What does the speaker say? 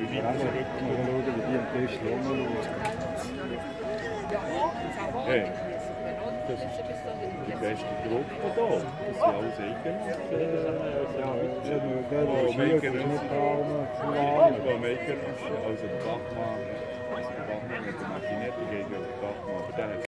Wie weit ist er dort? Mal schauen, wie die am Tisch rumschauen. Hey, das ist die beste Gruppe hier. Das sind alles Eigennutzer. Ja, das ist nur der, Oh, der Schild ist Maker nicht da, zu Ja, lang. Maker, also der Bachmann, mit der Maschinette geht ja der Bachmann, aber der hat